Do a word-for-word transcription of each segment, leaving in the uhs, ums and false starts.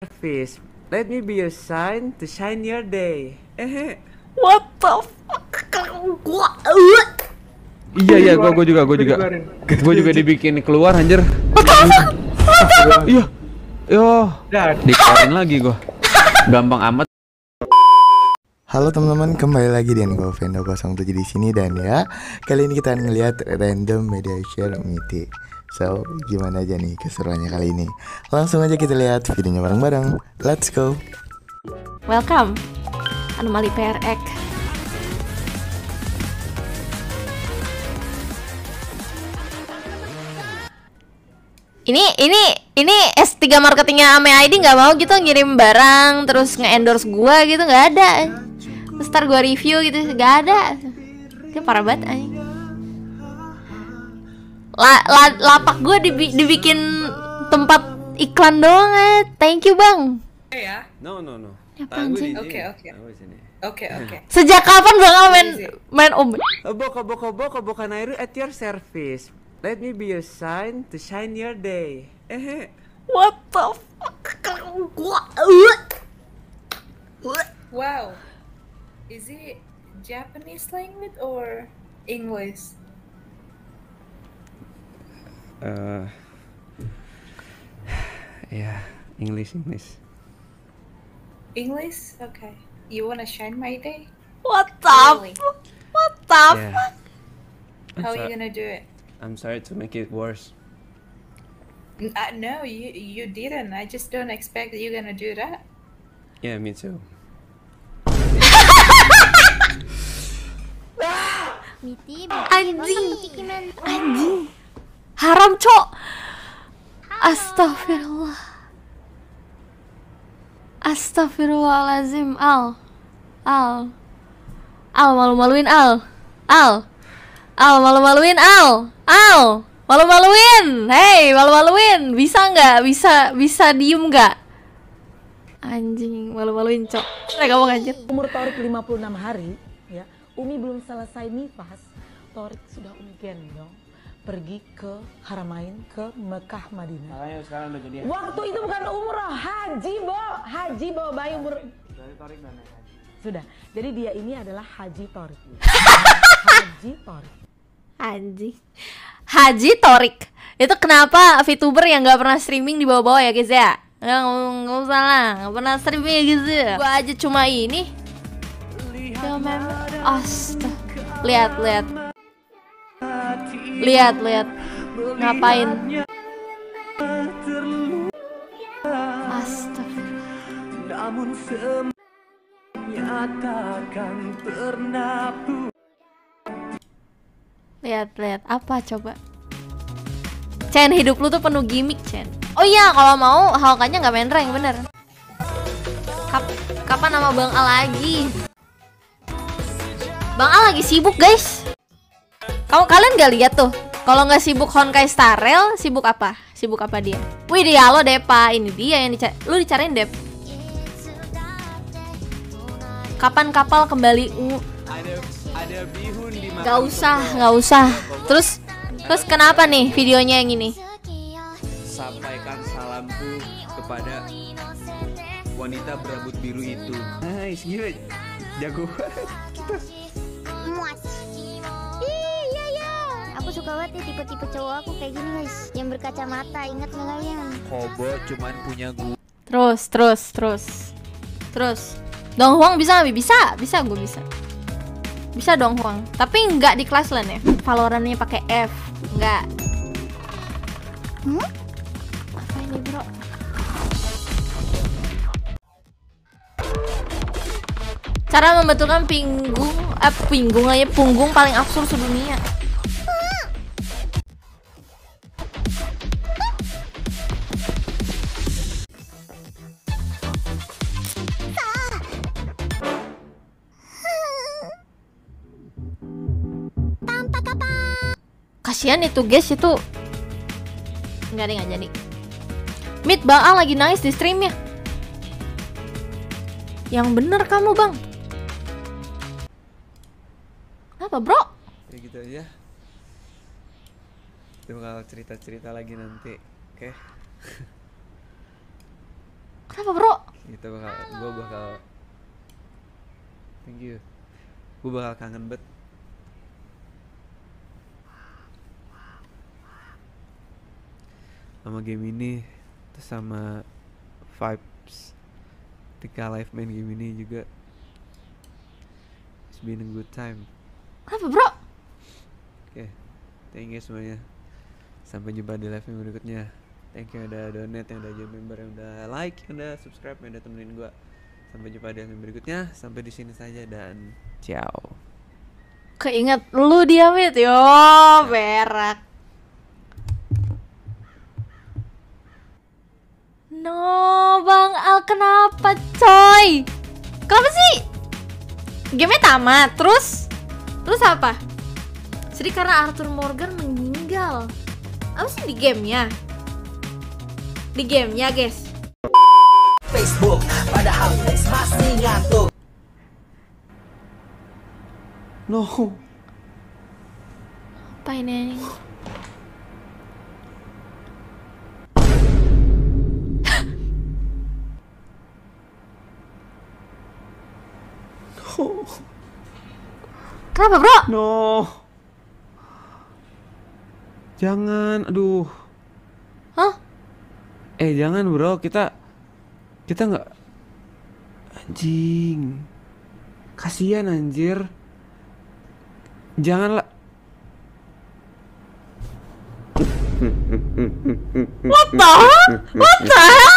Fish, let me be your sign to shine your day. Eh, What the fuck? iya iya, gua gua juga gua juga. Gua juga dibikin keluar anjir. Iya. Yo, dikeluarin lagi gua. Gampang amat. Halo teman-teman, kembali lagi dengan gue Vendo nol tujuh di sini dan ya kali ini kita akan ngeliat random media share Mythic. So, gimana aja nih keseruannya kali ini? Langsung aja kita lihat videonya bareng-bareng. Let's go. Welcome, Anomali P R X. Ini ini ini S tiga marketingnya Ame I D nggak mau gitu ngirim barang terus nge-endorse gua gitu, nggak ada. Terus ntar gua review gitu, nggak ada. Dia parah banget anjing. La, la, lapak gua dibi dibikin tempat iklan doang eh. Thank you bang. Ya. No no no. Apaan sih? Oke oke. Oke oke. Sejak kapan bang Al main main om? Obok obok obok obok Kanairu at your service. Let me be your sign to shine your day. Eh, What the fuck? Wow. Is it Japanese language or English? uh, ya English English. English? Okay. You wanna shine my day? What the Really? fuck? What the Yeah. fuck? How are sorry. you gonna do it? I'm sorry to make it worse. N- Uh, no, you you didn't. I just don't expect that you're gonna do that. Yeah, me too. Anjing, anjing, haram cok. Astagfirullah, astagfirullahalazim. Al, Al, Al malu-maluin Al, Al, Al malu-maluin Al, Al malu-maluin. Hey, malu-maluin. Bisa nggak? Bisa bisa diem nggak? Anjing, malu-maluin cok. Eh, kamu anjir. Umur Torik lima puluh enam hari, ya. Umi belum selesai nifas, Torik sudah Umi gendong pergi ke Haramain, ke Mekah Madinah. Makanya sekarang udah jadi. Waktu itu bukan umroh, haji, Bo. Haji bawa bayi umur. Sudah. Jadi dia ini adalah Haji Torik. Haji Torik. Anjing. Haji Torik. Itu kenapa VTuber yang nggak pernah streaming di bawah-bawah ya guys ya? Nggak nggak usah lah, nggak pernah streaming ya guys ya. Gua aja cuma ini. Ya memang. Astaga. Lihat lihat. Lihat lihat. Ngapain? Astaga. Lihat lihat apa coba? Chen, hidup lu tuh penuh gimmick, Chen. Oh iya, kalau mau Hawkanya nggak main rank, bener. Kap kapan nama Bang Al lagi? Bang Al lagi sibuk, guys. Kamu kalian nggak lihat tuh? Kalau nggak sibuk Honkai Star Rail, sibuk apa? Sibuk apa dia? Wih, dia lo Depa. Ini dia yang dicari. Lu dicariin Dep. Kapan kapal kembali? Uh, Ada ada bihun di makam. Gak usah, gak usah. Terus, terus kenapa nih videonya yang ini? Sampaikan salamku kepada wanita berambut biru itu. Nice, gila. Jago. Muas. Iya ya. Aku suka banget nih tipe-tipe cowok aku kayak gini guys, yang berkacamata. Ingat nggak kalian? Kobo cuman punya gua. Terus, terus, terus, terus. Dong Huang bisa nggak? Bisa, bisa, gue bisa. Bisa Dong Huang. Tapi nggak di kelas lan ya. Valorantnya pakai F, nggak. Hmm? Apa ini bro? Cara membetulkan pinggung, eh pinggung aja punggung paling absurd sedunia. Kasihan itu guys, itu nggak ada nggak jadi. Mid Bang Al lagi nangis di streamnya. Yang bener kamu bang. Apa bro? Ya gitu aja. Kita bakal cerita-cerita lagi nanti. Oke. Kenapa bro? Kita bakal, gue bakal, thank you, gue bakal kangen bet sama game ini, terus sama vibes ketika live main game ini juga. It's been a good time. Kenapa bro? Oke, okay. Thank you semuanya. Sampai jumpa di live yang berikutnya. Thank you yang udah donate, yang udah jadi member, yang udah like, yang udah subscribe, yang udah temenin gua. Sampai jumpa di live yang berikutnya. Sampai di sini saja dan ciao. Keinget lu dia Mit. Yo, berak. No, Bang Al kenapa coy? Kenapa sih? Game-nya tamat, terus? Terus apa? Sedih karena Arthur Morgan meninggal. Apa sih di gamenya? Di gamenya guys. Facebook, padahal Flex masih ngantuk. No. Apa ini? Kenapa bro? No. Jangan, aduh. Hah? Eh jangan bro, kita kita nggak, anjing, kasihan anjir. Janganlah. What the hell? What the hell?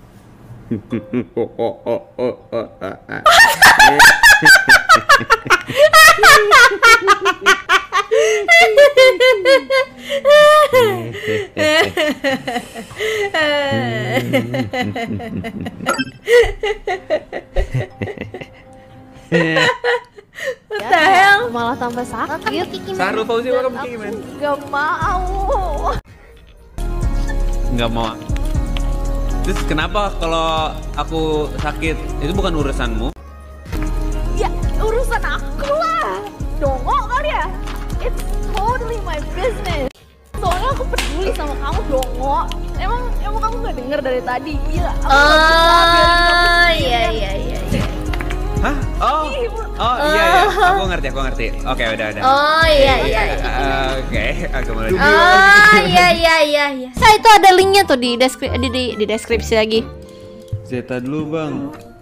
What the hell? Malah tambah sakit. Saru Fauzi, welcome Kiki man. Gak mau. Nggak mau. Terus kenapa kalau aku sakit itu bukan urusanmu? Ya urusan aku lah. Dongo kali ya. It's totally my business. Soalnya aku peduli sama kamu Dongo. Emang emang kamu nggak denger dari tadi? Iya. Oh iya iya iya. Hah? Oh, oh iya iya. Aku ngerti, aku ngerti. Oke udah udah. Oh iya iya. Oke, aku mulai. Oh iya iya iya iya. Saya itu ada linknya tuh di deskripsi di, di, di deskripsi lagi. Zeta dulu bang.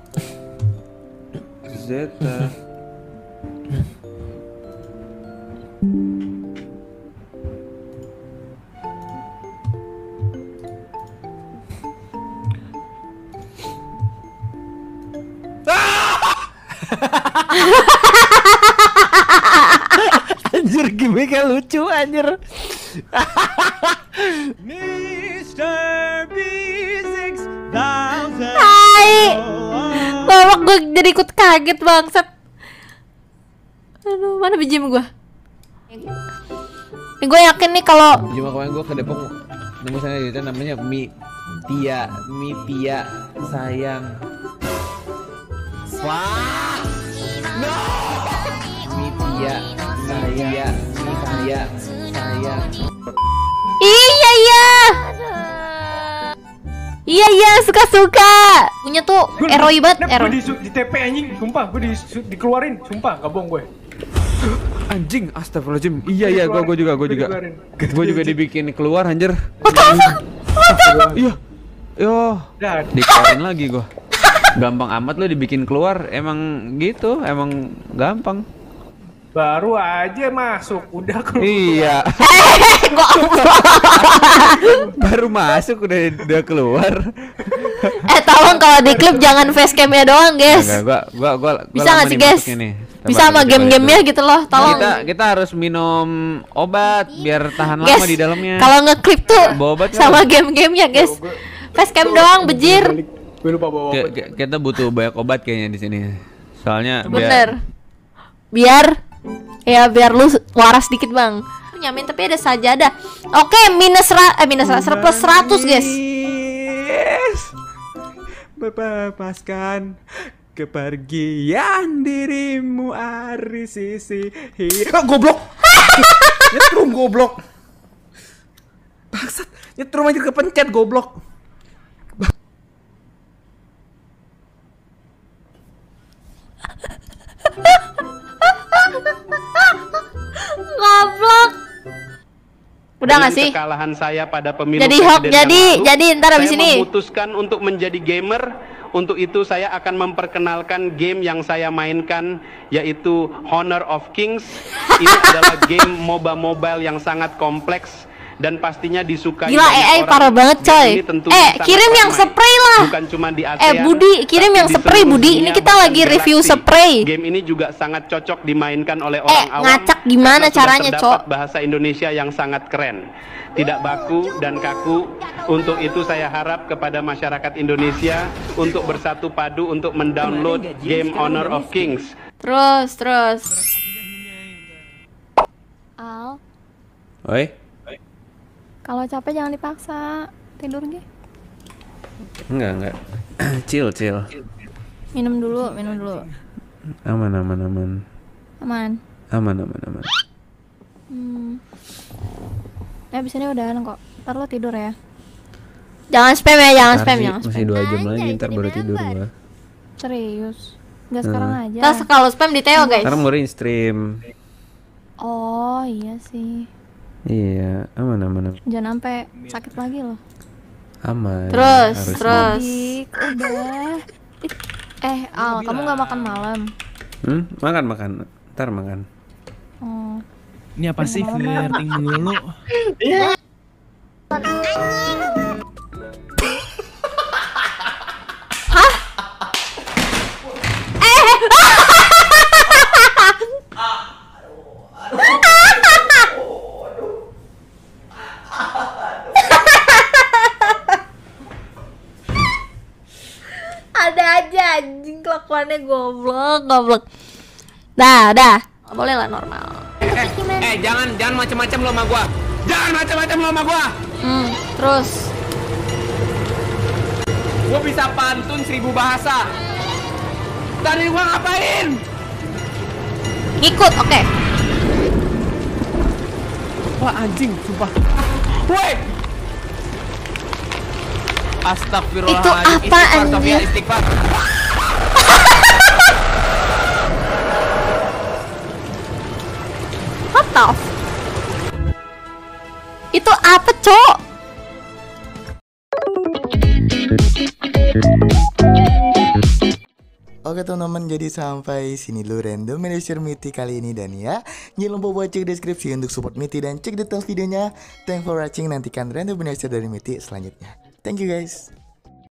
Zeta. Anjir gimmicknya lucu anjir. mister B enam thousand. Hai. Bapak gue jadi ikut kaget bangsat. Aduh, mana bijim gue? Eh, gue yakin nih kalau Cuma kemarin gue ke Depok nemu sana itu namanya Mi Tia, Mi Tia sayang. Wah. No. Mi Tia, saya, Mi Tia, sayang. iya iya. Iya iya suka-suka. Punya tuh eroi banget, eroi. Gue di, di T P anjing, sumpah gue di, dikeluarin, sumpah gak bohong gue. Anjing, astagfirullahaladzim. Iya iya, gue gue juga, gue juga. Gue juga dibikin keluar anjir. What the fuck? What the fuck? Iya. Yo, dikeluarin lagi gue. Gampang amat lo dibikin keluar, emang gitu, emang gampang. Baru aja masuk, udah keluar. Iya. Baru masuk udah udah keluar. Eh tolong kalau di klip jangan facecamnya doang guys. Enggak, gua, gua, gua, gua bisa nggak sih guys? Bisa sama game-gamenya gitu loh, tolong. Kita kita harus minum obat biar tahan guys, lama di dalamnya. Kalau ngeklip tuh obat sama game-gamenya guys. Facecam doang bejir. Gue lupa bawa obat. Kita butuh banyak obat kayaknya di sini. Soalnya bener. Biar ya biar lu waras dikit bang. Nyamin tapi ada sajadah. Oke minus ra eh minus ra plus seratus guys. Yes. Bebaskan kepergian dirimu ari sisi hidup. Goblok. Nyetrum goblok. Bangsat, nyetrum aja kepencet goblok. Udah nggak sih? Kekalahan saya pada pemilu jadi hoax, jadi lalu, jadi ntar abis saya ini memutuskan untuk menjadi gamer. Untuk itu saya akan memperkenalkan game yang saya mainkan, yaitu Honor of Kings. Ini adalah game MOBA mobile yang sangat kompleks dan pastinya disukai. Gila, A I parah banget coy. Eh, kirim yang spray lah. Bukan cuma di Eh, ASEAN, Budi, kirim yang spray Budi. Ini kita lagi review spray. Game ini juga sangat cocok dimainkan oleh orang eh, awam. ngacak gimana caranya, Cok? Bahasa Indonesia yang sangat keren, tidak baku dan kaku. Untuk itu saya harap kepada masyarakat Indonesia untuk bersatu padu untuk mendownload game Honor of Kings. Terus, terus. Al, Oi. kalau capek jangan dipaksa. Tidur ge. Enggak, enggak. Chill, chill. Minum dulu, minum dulu. Aman, aman, aman. Aman. Aman, aman, aman. Hmm. Ya abis ini udahan kok. Ntar lo tidur ya. Jangan spam ya, jangan Ntar spam, sih, jangan spam. masih dua jam lagi, ntar baru tidur gua. Serius. Enggak sekarang Hmm. aja. Terus kalau spam di Theo, guys. Ntar mau stream. Oh, iya sih. Iya, aman, aman, aman. Jangan sampai sakit lagi loh. Aman. Terus, harusnya. terus. Dik, udah. It- Eh, Al, kamu nggak makan malam? Hmm, makan, makan. Ntar makan. Oh. Ini apa sih flirting dulu? Ada aja anjing kelakuannya goblok, goblok. Dah, dah. Nggak boleh lah normal. Eh, eh jangan jangan macam-macam lo sama gua. Jangan macam-macam lo sama gua. Hmm, terus. Gua bisa pantun seribu bahasa. Tadi gua ngapain? Ngikut, oke. Wah anjing, sumpah. Woi. Astagfirullahaladzim. Itu apa, Istighfar, anjing? Sofia, istighfar. What the f- Itu apa, Cok? Oke teman-teman, jadi sampai sini dulu random manager Miti kali ini. Dan ya, jangan lupa buat cek deskripsi untuk support Miti dan cek detail videonya. Thanks for watching, nantikan random manager dari Miti selanjutnya. Thank you guys.